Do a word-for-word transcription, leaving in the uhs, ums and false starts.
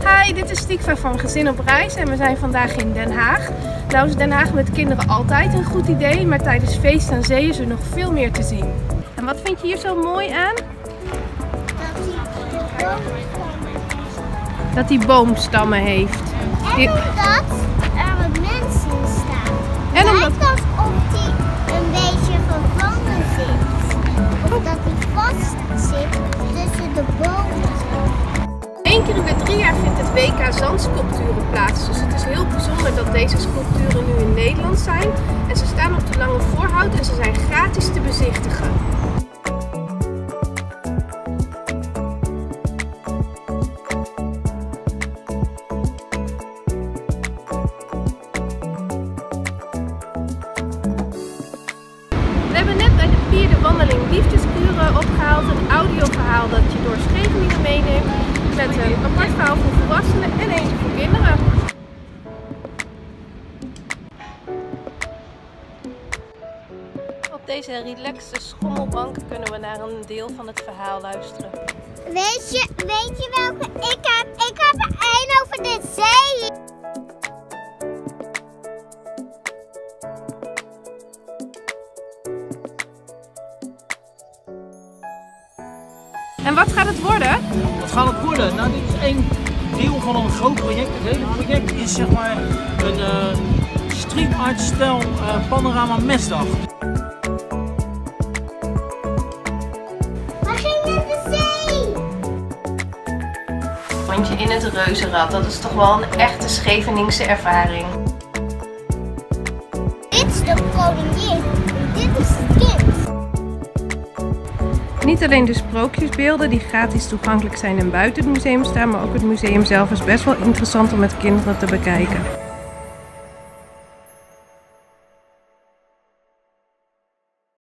Hi, dit is Stiekva van Gezin op Reis en we zijn vandaag in Den Haag. Nou is Den Haag met kinderen altijd een goed idee, maar tijdens Feest aan Zee is er nog veel meer te zien. En wat vind je hier zo mooi aan? Dat hij boomstammen heeft. En omdat er mensen in staan. En Het omdat... lijkt alsof hij een beetje gevangen zit. Of dat hij vast zit tussen de bomen. Eén keer in de drie jaar vindt het W K Zandsculpturen plaats. Dus het is heel bijzonder dat deze sculpturen nu in Nederland zijn. En ze staan op de Lange Voorhout en ze zijn gratis te bezichtigen. We hebben net bij de pier de wandeling Liefdeskuren opgehaald. Een audioverhaal dat je door Scheveningen meeneemt. Met een apart verhaal voor volwassenen en eentje voor kinderen. Op deze relaxte schommelbank kunnen we naar een deel van het verhaal luisteren. Weet je, weet je welke ik heb? Ik heb er één over de zee. En wat gaat het worden? Wat gaat het worden? Nou, dit is één deel van een groot project. Het hele project is zeg maar een uh, street art stijl uh, panorama mesdag. We gingen naar de zee. Rondje in het reuzenrad, dat is toch wel een echte Scheveningse ervaring. Dit is de koningin. Dit is het kind. Niet alleen de sprookjesbeelden die gratis toegankelijk zijn en buiten het museum staan, maar ook het museum zelf is best wel interessant om met kinderen te bekijken.